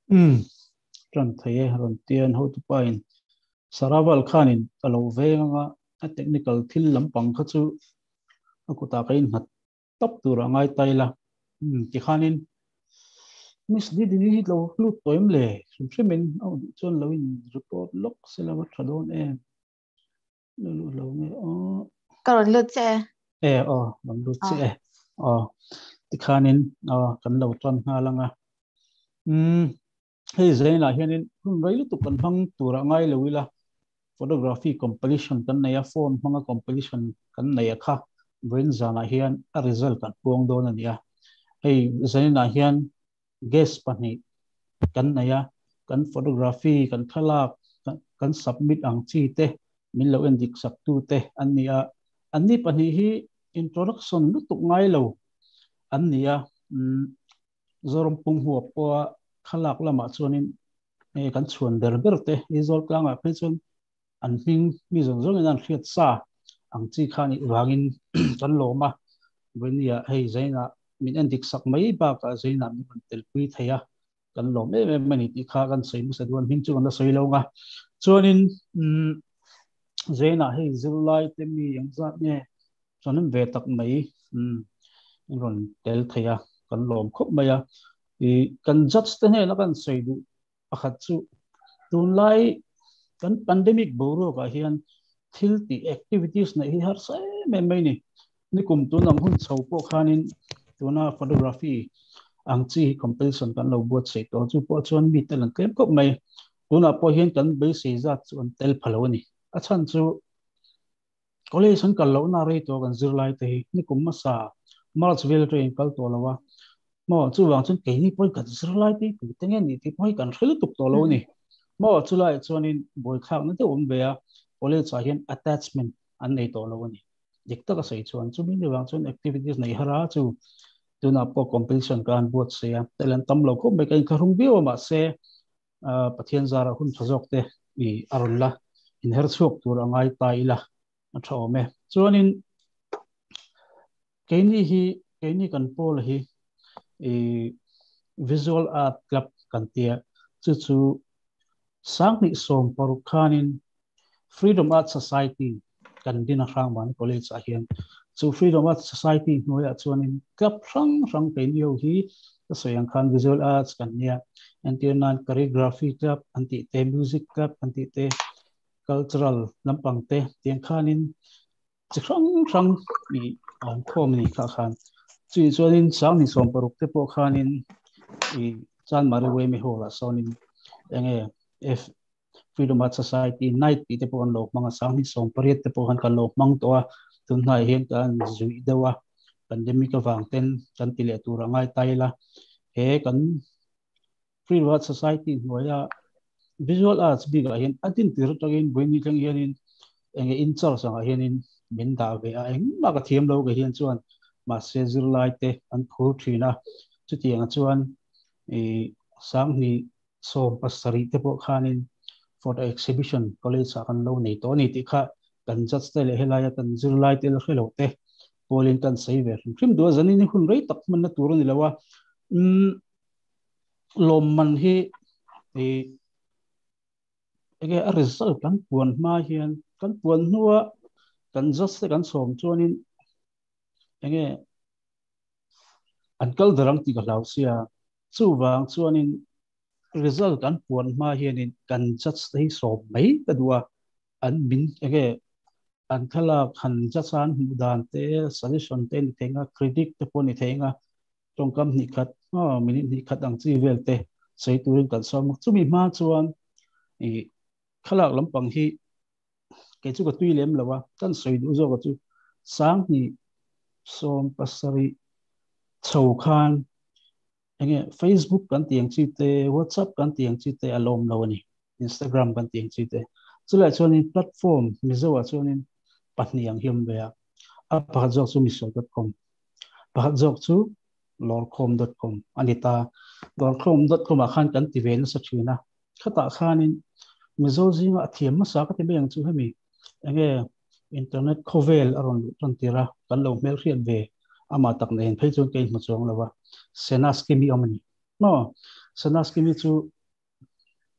um tran thei ron tian ho tu pain saraval khanin alo venga a technical thil lampang kha chu akuta kain hat top tur angai taila ti khanin mis di di hi lo lu toim le sum semen au chon loin report lok selawa thadon lo nge Karon lut che. lam lu che ti khanin kan lo tron ha langa hei zaina hianin rei lu tu kan hang tura ngai lewila photography competition kan naya phone hanga competition kan naya kha brain zana hian a result kan puang don ania hei zaina hian guest pani kan naya kan photography kan thalak kan submit ang chi te min lo en dik sak tu te ania anni pani hi introduction lu tu ngai lo ania zorom pung huwa po khalak lama chuanin kan chuan der te result klanga pe chun an hing mi zong zong an khiat sa ang chi khani wangin kan loma venia hei zaina min an dik sak mai ba ka zaina mi kan tel pui thaya kan lom mani ti kha kan sei mu sa duan hing chu kan sei lo nga chuanin zaina hei zilai te mi yang za ne chuanin ve tak mai ron tel thaya kan lom khop maya kan judge te ne la kan sei du pakhat chu tunlai kan pandemic boro ka hian thil ti activities na hi har sai mai ni kum tu nam hun chho po khanin tuna photography ang chi competition kan lo buat sei to chu po chuan mi telan klem kop mai tuna po hian kan be sei za chuan tel phalo ni a chan chu college an kal lo na re to kan zirlai te ni kum ma sa Marchville train kal to lawa mo chu wang chun ke ni poi kan zirlai ti tengen ni ti poi kan khelu tup to lo ni mo chu lai chuanin boy khak na te be a college a hian attachment an nei to lo ni dik ta ka sei chuan chu mi ni wang chun activities nei hara chu tuna po competition kan buat se ya telan tam lo ko be kan kharung bi ma se pathian zara hun thajok te i arulla in her chuk tur angai taila a thome chuanin keini kan pol hi visual art club kan tia chu sangni som parukhanin freedom art society kan din rang man college a hian chu freedom art society noya chuanin club rang keini ho hi soyang khan visual arts kan nia antinan choreography club anti te music club anti te cultural lampang te tiang khanin rang ni ang khom ni kha khan chuanin sangni som paruk te po khanin chan mari we mi hola sonin enge if freedom art society night ti te pon lok mga sangni som pariat te pon kan lok mang to tun nai hen kan zui dewa pandemic ka wang ten kan tile tura ngai taila he kan freedom art society noya visual arts bi ga hen atin tir tagin boini tang hianin enge in char sanga hianin min da ve a eng ma ka thiam lo ga hian chuan ma se zir lai te an phur thina chu tiang chuan sangni som pasari te po khanin for the exhibition college sa kan lo nei to ni ti kha kan judge te le helaya kan zirlai te lo te polin kan save khrim do zani ni hun rei tak man na tur ni lawa lom man hi ege a result kan puan ma hian kan puan nuwa kan judge te kan som chuanin ege ankal darang ti ka lau sia chu wang chuanin result kan puan ma hianin kan judge te som mai ta duwa an min ege an thala khan jachan dan te solution te ni thenga critic te poni thenga tongkam ni khat minute ni khat ang chi velte sei turin kan som chumi ma chuan khalak lampang hi ke chu ka tuilem lawa kan soi du zo ka chu sang ni som pasari chau khan enge Facebook kan tiang chi te WhatsApp kan tiang chi te alom lawani Instagram kan tiang chi te chulai chuanin platform mizowa chuanin pahniang hiam bea a pakhat jok chu misol.com pakhat jok chu lorkhom.com anita lorkhom.com a khan kan ti vel sa thina khata khanin mizo jinga athiam ma sa ka te beng chu hemi enge internet khovel aron ton tira kan lo mel khian ve ama tak nen phei chun ke ma chong lawa senas kimi omani no senas kimi chu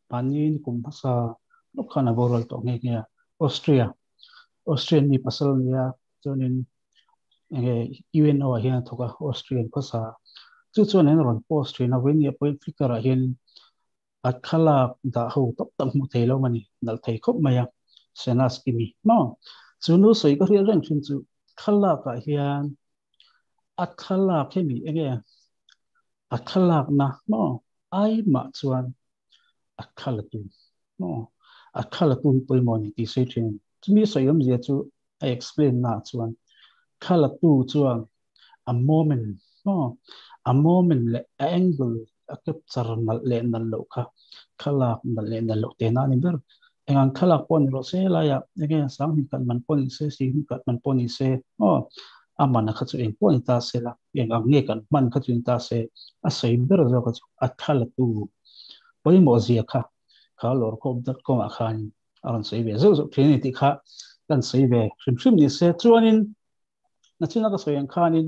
panin kum phasa lokhana boral to nge Austrian ni pasal nia chuanin UNO hian thoka Austrian phasa chuan en ron post na wen ya point flickr a hian at khala da ho top tam mu thelo mani nal thei khop maya senas kimi no chunu soi ka rial ran chin chu khala ka hian at khala khemi at khala na no ai ma chuan at khala tu no at khala tu poi moni ti sei thin chumi soi am zia chu I explain na chuan khala tu chuan a moment no a moment le angle a capture mal le nan lo kha khalak mal le nan lo te na ni ber engang khalak pon ro se la ya ege sang ni kan man pon se si ni kan man pon se o amana kha chu en pon ta se la engang nge kan man kha chu ta se a sei ber zo ka chu a khala tu poi mo zia kha kha lor.com a khan aron sei ve zo zo trinity kha kan sei ve shim ni se chuanin na china ka soyan khanin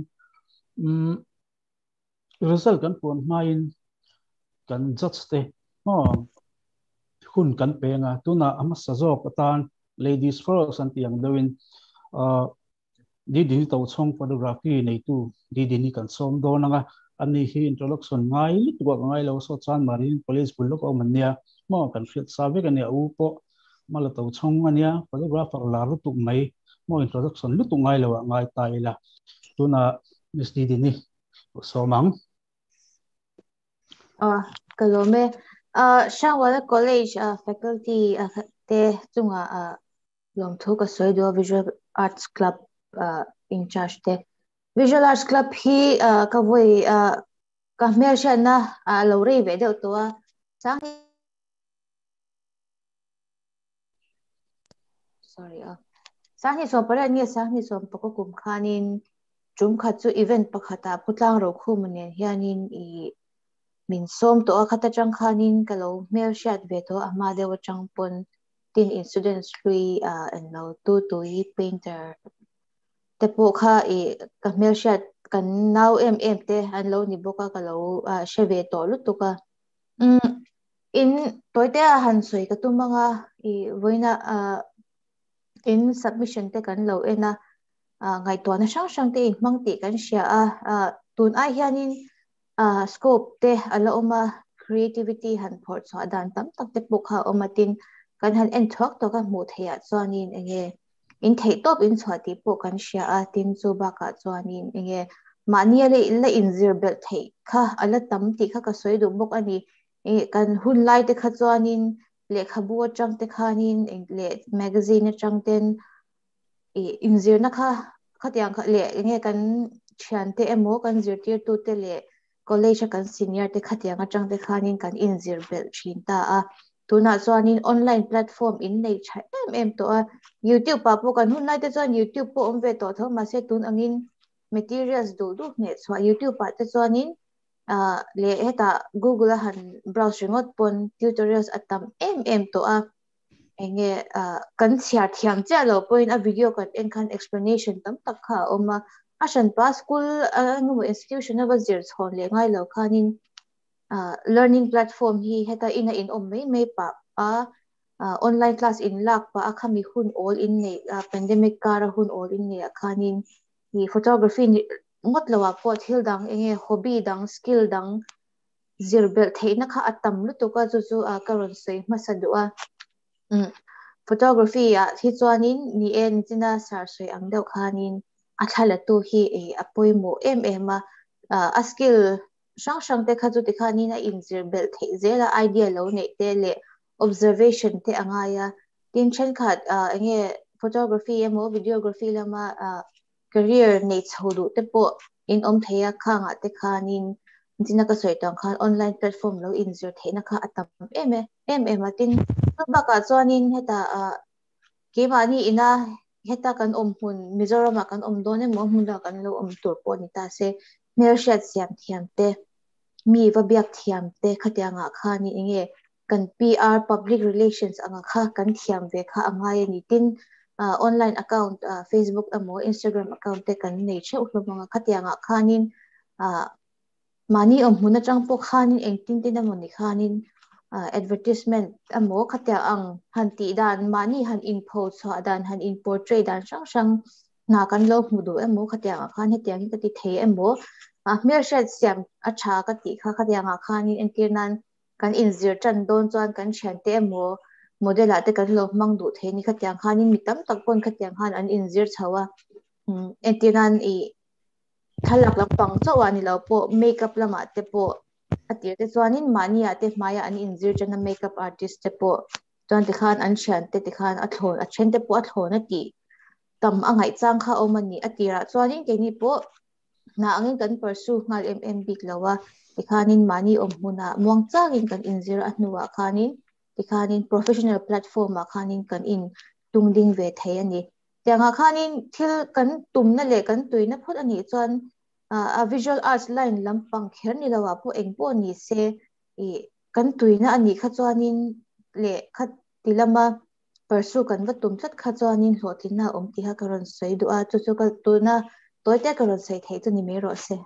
result kan pon main kan judge te no hun kan pe nga tuna ama sazo patan ladies first an tiang doin di to chong photography nei tu di ni kan som do na nga ani hi introduction ngai lit wa ngai lo so chan marin police bulok o mania mo kan fit sabe kan ya u po mala to chong ania photographer la ru tu mai mo introduction lu tu ngai lo ngai tai la tuna miss di ni so mang kalome shangwala college faculty te chunga lom thoka soido visual arts club in charge te visual arts club hi ka voi ka mer shana lo re ve de to sang sorry sang hi so para ni sang hi so pako kum khanin chum kha chu event pakhata putlang ro khu mane hianin I min som to khata chang khanin kalo mer shat ve to ama de wa chang pon tin incidents lui and no to I painter te po kha ka mer shat kan now te an lo ni boka kalo sheve to lu to ka in toite han soi ka tumanga voina in submission te kan lo ena ngai to na sang te mang ti kan sia tun ai hianin scope te ala oma creativity han phort so adan tam tak te pukha omatin kan han en thok to ka mu thea chuanin enge in thei top in chhati po kan sia tin chu ba ka chuanin enge mania le illa in zir bel thei kha ala tam ti kha ka soi du bok ani kan hun lai te kha chuanin le khabu atang te khanin le magazine atang ten in zir na kha khatiang kha le enge kan thian te emo kan zir tir tu te le college kan senior te khatiang atang te khanin kan in zir bel thin ta tuna chuanin online platform in nei tha em to YouTube pa po kan hun lai te chuan YouTube po om ve to thoma se tun angin materials do ne chwa YouTube pa te chuanin le heta Google han browse ringot pon tutorials atam em to enge kan sia thiam cha lo point a video kan en kan explanation tam tak kha oma ashan pa school no institution of zir chhon le ngai lo khanin learning platform hi heta ina in om mai pa online class in lak pa akhami hun all in nei pandemic kara hun all in nei khanin hi photography ngot lawa po thil dang enge hobby dang skill dang zirbel theina kha atam lu to ka chu karon sei masadua photography hi chuanin ni en china sar soi ang deuh khanin a thala tu hi apoimo a skill sang te kha chu ti khanin a inzir bel thei zela idea lo nei te le observation te angaya tin chen khat enge photography emo videography lama career nei chodu te po in om theya khanga te khanin china ka soi tang khan online platform lo inzir theina kha atam em atin ba ka chuanin heta ke mani ina heta kan om hun mizoram kan om done mo hun la kan lo om tur po ni ta se mer shat siam thiam te mi va biak thiam te khatianga kha ni enge kan PR public relations anga kha kan thiam ve kha anga ni tin online account Facebook amo Instagram account te kan nei che uhlomanga khatianga khanin mani om huna chang po khanin engtin tin amoni khanin advertisement amo khatya ang han ti dan mani han in post so dan han in portrait dan sang na kan lo mudu amo khatya khan he tiang ka ti the amo mer shat siam acha ka ti khatya nga khan in entirnan kan in zir chan don chuan kan chante amo model ate kan lo mang du the ni khatya khan in mitam tak pon khatya khan an in zir chawa entirnan i thalak lampang chawani lo po makeup lama te po atir te chuanin mania te maya an inzir chana makeup artist te po chuan ti khan an thian te khan a thon a then te po a thon a ti tam angai chang kha omani atira chuanin ke ni po na angin kan pursue ngal big lawa ti khanin mani om huna muang changin kan inzir a hnuwa khanin ti khanin professional platform ma khanin kan in tungding ve thei ani tianga khanin thil kan tumna le kan tuina phot ani chuan a visual arts line lampang kher ni lawa po engpo ni se i kan tuina ani kha chuanin le khat tilama pursue kan va tum chat kha chuanin hlothina om ti ha karon sei du a chu chu kal tuna toite karon sei thei chu ni me ro se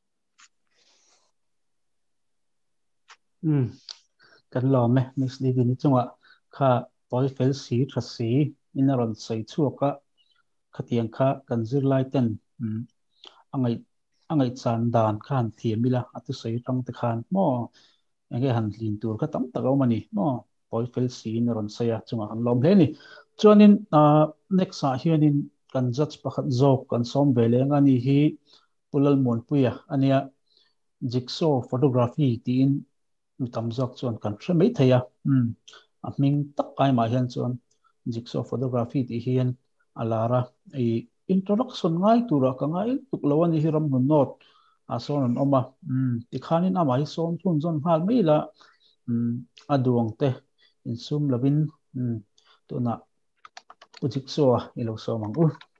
kan lo me next day ni chunga kha toy fel si tha si in a ron sei chuaka khatiang kha kan zir lai ten angai chan dan khan thiamila atu sei tang te khan mo enge han lin tur kha tam tak mani mo toy fel si in ron saya chunga han lom hle ni chuanin next a hianin kan judge pakhat zok kan som vele ngani hi pulal mon puya ania jigsaw photography tin tam zok chuan kan thre mai theya a ming tak kai ma hian chuan jigsaw photography ti hian alara ei introduction ngai tura ka ngai tuk lawani hiram nun not a son an oma ti khanin ama hi son thun zon hal mai la aduang te in sum lovin tuna jigsaw ilo so mang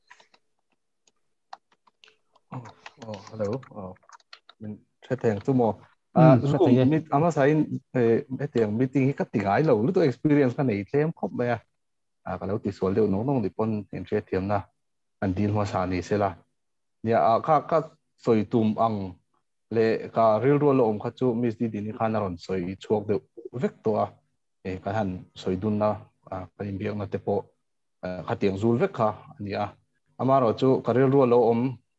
hello min theng tu mo mit ama sain tiang meeting hi ka tingai lo lu to experience ka nei tlem khop ba ya ka lo ti sol deu no no ni pon en che thiam na an dil ma sa ni se la nia ka soi tum ang le ka ril ro lo om kha chu miss di ni khana ron soi chuak deu vek to a ka han soi dun na ka im biak na te po ka tiang zul vek kha ania ama ro chu ka ril ro lo om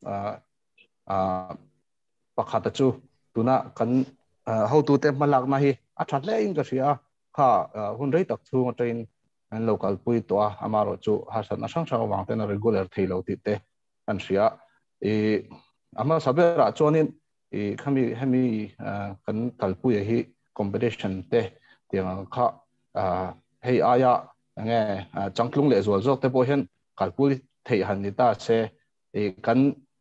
pakhat chu tuna kan how to te malak na hi a that le in ka sia kha hun rei tak chu train an local pui to amaro chu hasan asang sa wang te na regular thailo ti te an sia ama sabera chonin khami kan kalpui hi competition te tiang kha hei aya nge changklung le zol zok te po hen kalpui thei han ni ta se kan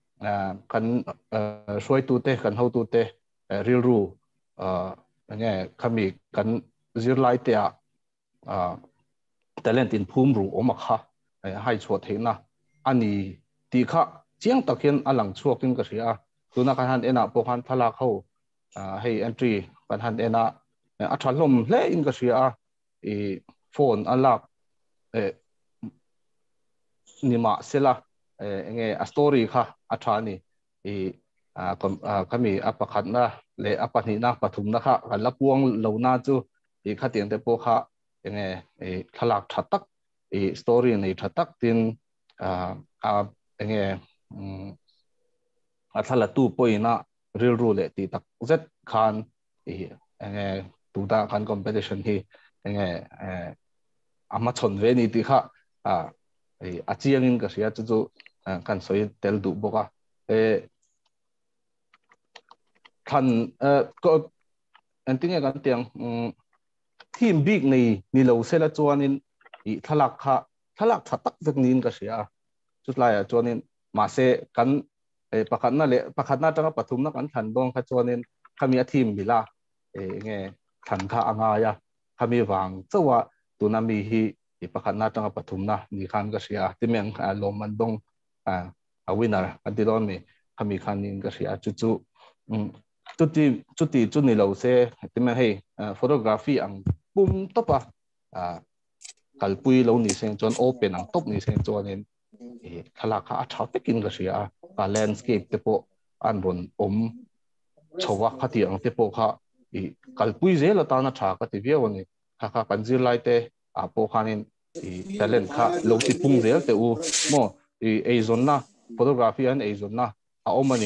soi tu te kan how tu te real ru nge khami kan zir lai te talent in phum ru omakha hai chho theina ani ti kha chiang takin alang chuakin ka ria tuna kan han ena pokhan thala kho hei entry kan han ena a thalom hle in ka ria phone alak nima sela nge a story kha athani kami apakhat na le apani na pathum na kha la puang lo na chu kha tiang te po kha nge thalak thatak story nei thatak tin nge athala tu poina real rule ti tak zet khan nge tuda kan competition hi nge ama chon ve ni ti kha achiang in ka sia chu kan soi tel du boka khan ko antinga kan tiang team big nei ni lo sela chuanin thalak thatak vek nin ka sia chutlaya chuanin ma se kan pakhat na tanga pathum na kan than dong kha chuanin khami a team bila nge than kha anga ya khami wang chawa tunami hi pakhat na tanga pathum na ni khan ka sia timeng loman dong a winner adilon mi khami khanin ka sia chu chuti chuni lo se timeng hei photography ang pum topa kalpui lo ni seng chon open ang top ni seng chonin thalaka a thau tekin ka sia ka landscape te po an bon om chowa khati ang te po kha kalpui zela ta na tha ka ti bia wani kha kan zir lai te a po khanin talent kha lo ti pung zel te u mo ei zonna photography an ei zonna a omani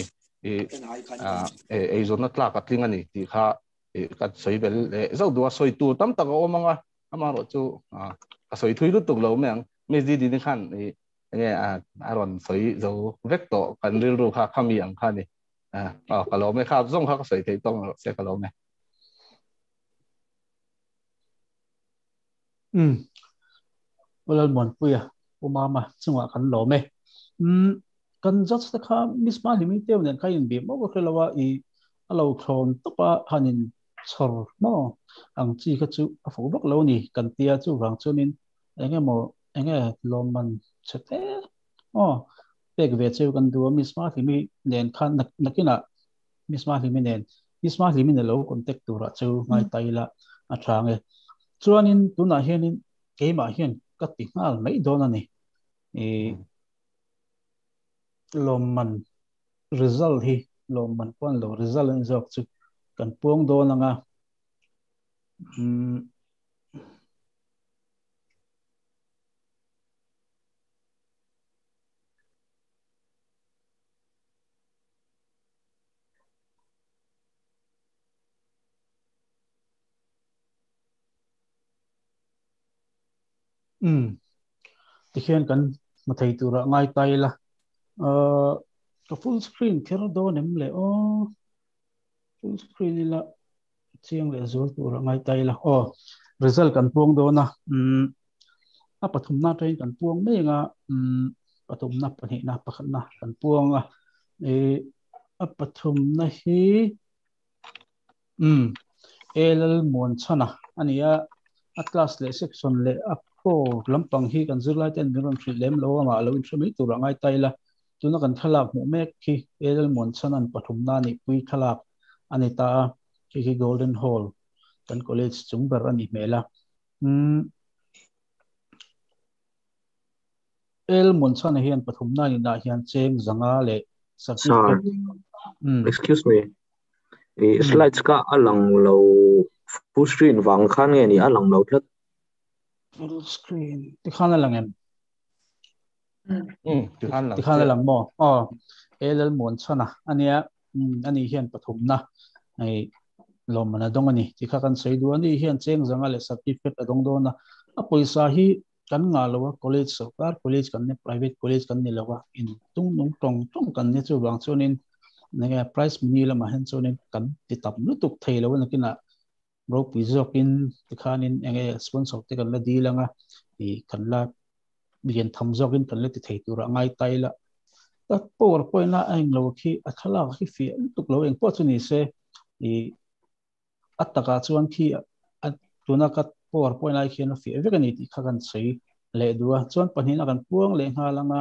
ei zonna tla ka tling ani ti kha ka soi bel zau duwa soi tu tam tak o manga ama ro chu a soi thui lu tuk lo meng me di di ni khan nge aron soi zo vector kan ril ru kha khami ang kha ni ka lo me kha zong kha ka soi thei tong se ka lo me wala mon puya umama chunga kan lo me kan just ta kha misma limite nen kha in bi mo ko lawa I alo thon to pa hanin chor mo ang chi kha chu a fu bak lo ni kan tia chu wang chunin enge lo man chete pek ve chu kan du misma limi nen khan nakina misma limi ne lo contact tu ra chu ngai taila atrange chuanin tuna hianin keima hian ka ti ngal mai don ani lomman result hi lomman pon lo result in jok chu kan puang don anga tikhian kan mathei tura ngai taila ka full screen khero do nem le full screen la chiang le zul tura ngai taila result kan puang do na a pathum na train kan puang me nga pathum na pani na pakhat na kan puang a pathum na hi elal mon chana ania a class le section le po lampang hi kan zirlai ten miron thri lem lo ama lo in thmi tura ngai taila tuna kan thalak mu mek khi elal mon chanan pathum na ni pui thalak anita ki golden hall kan college chungbar ani mela el mon chana hian pathum na ni na hian cheng zanga le certificate excuse me slides ka alang lo full screen wang khan nge ni alang lo thlat full screen ti khana lang em ti khana lang mo elal mon chana ania ani hian pathum na ai lomana dong ani ti kha kan sei du ani hian cheng zanga le certificate adong do na a poisa hi kan nga lowa college sarkar college kan ne private college kan ne lowa in tung nong tong kan ne chu wang chunin nge price mini lama hen chunin kan ti tap nu tuk thei lo na kina ro pizokin ti khanin enge sponsor te kan la dilanga I kan la bian tham zokin kan le ti thei tura ngai taila ta powerpoint na ang lo khi athala khi fi tuk lo eng po chuni se attaka chuan khi tuna ka powerpoint lai khian fi evekani ti kha kan sei le duwa chuan panhina kan puang le nga langa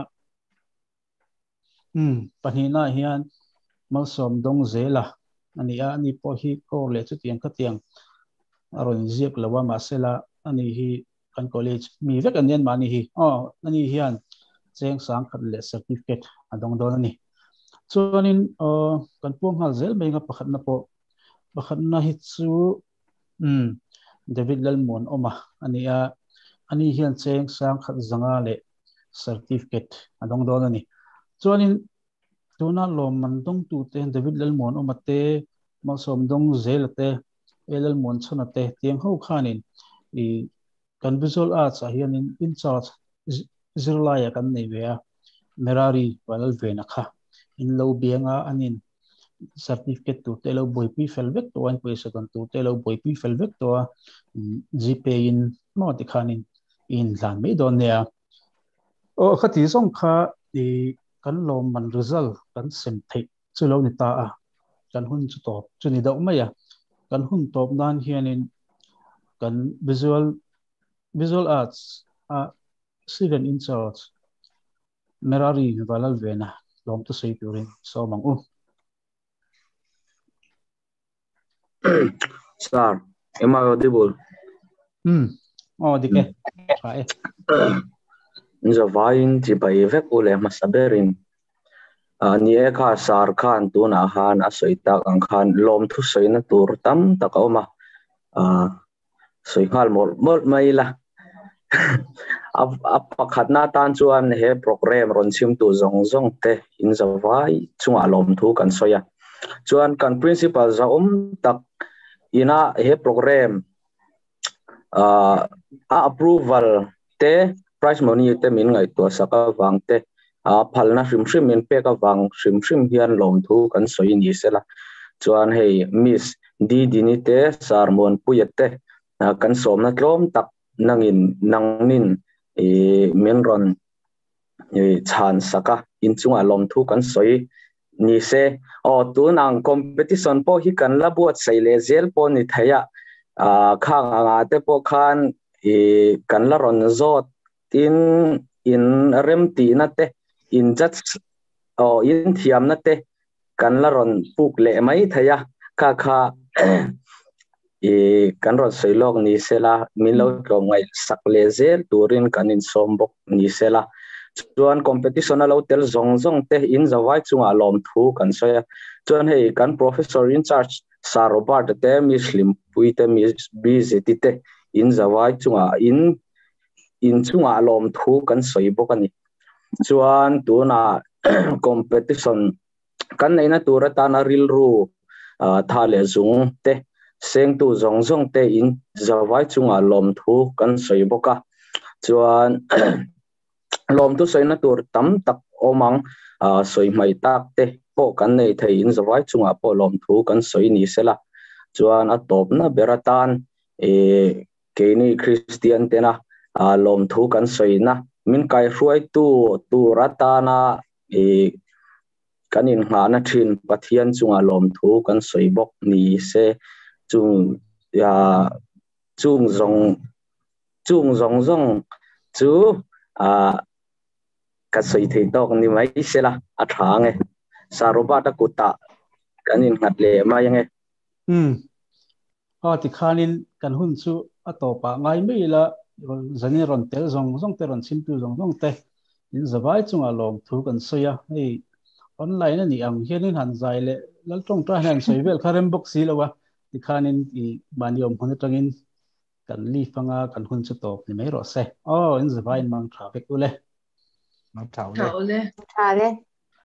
panhina hian malsom dong zela ania ani po hi ko le chu tiang ka tiang aron ziak lawa ma sela ani hi kan college mi vek anian mani hi ani hian cheng sang khat le certificate adong don ani chuanin kan puang hal zel mai nga pakhat na po pakhat na hi chu David Lalmon oma ania ani hian cheng sang khat zanga le certificate adong don ani chuanin tuna lom mandong tu te David Lalmon oma te malsom dong zelate Lalmon chana te tiang ho khanin kan visual arts a hian in charge zirlaya kan nei ve merari walal vena kha in lo bianga anin certificate tu te lo boipi felvek to an pesa kan tu te lo boipi felvek to gp in mo ti khanin in lan me don ne khati song kha kan lom man result kan sem thei chu lo ni ta kan hun chu top chu ni dau mai kan hun top nan hianin kan visual arts student in charge merari walal vena lom to sei turin so mang sir am I audible dike Zavain ti bai vek ule masaberin นี่ข้าสารขันตัวนาหานสวยตากอังขันลมทุสวยนั่นตัวตั้มตะเอามาสวยงามหมดไม่ละปักขัดหน้าตานจวนเฮโปรแกรมรอนชิมตัวจงเตอินจะไว้ช่วงอารมณ์ทุกันสวยจวนกัน principal จะตักอินะเฮโปรแกรมapproval เต price money เตมินไงตัวสักวังเตพัลนะชิมมินเปกวังชิมเฮียนลมทุกันสวยนี่เสละจวนให้มิสดีนี่เตสารมวนปุยเตกันสมนัดลมตักนังนินเมียนรอนชานสักอินจุงอารมณ์ทุกันสวยนี่เสตัวนางคอมเพติชันพอฮิกันละบวชใส่เลเซลพอนิทยาข้างอาเตพอขันกันละรอนโจดอินเริ่มตีนัดเตอินจัดอินเทียมนัดเตกันละรอนปุกเล่ไม่ทยาข้ากันรถสวยโลกนี่เสละมิลล์ก็ไม่สักเลเซลตูรินกันอินสมบกนี่เสละจวนคอมเพติชันเราเตลจงเตอินจะไว้จุงอารมณ์ทุกันสวยจวนให้กัน professor in charge สารบัดเตมิสลิมปุยเตมิบิเซติเตอินจะไว้จุงอินจุงอารมณ์ทุกันสวยบกันนี่จวนตัวน่ะ competition กันในนั้นตัวรัตนาริลรูทาเลจุงเตเสียงตัวจงเตอินจะไว้จุงอารมณ์ทุกันสวยบกันจวนลมทุสวยนั่นตัวตั้มตักอมังสวยไม่ตักเตพอกันในไทยอินจะไว้จุงพอลมทุกันสวยนี่เสละจวนอัตบนะเบรตันเกนี่คริสเตียนเตนะลมทุกันสวยนะมินไกช่วยตัวรัตนากันอินหานะทินปะเทียนจุงลมทุกันสวยบกนี่เสจุงจุงจงจูกัสวยที่ตอกนี่ไม่เสละอัฐางไงสารบัดกุตะกันอินหัดเล่มายังไงที่ขานินกันหุ่นซูอัตปะไงไม่ละจันนี่รอนเตลจงเตลรอนชิมพิวจงเตอินสบายจุงอารมณ์ทุกันสวยให้ออนไลน์นั่นนี่อังเฮียนินหันใจเลยแล้วตรงตราหันสวยเวลคาร์เรมบ็อกซี่แล้ววะที่ขานินที่บานยอมคนตรงอินกันลีฟังกันหุ่นสุดโตนี่ไม่รอดเซ่อินสบายมังทราฟิกเลยมาเท่าเลย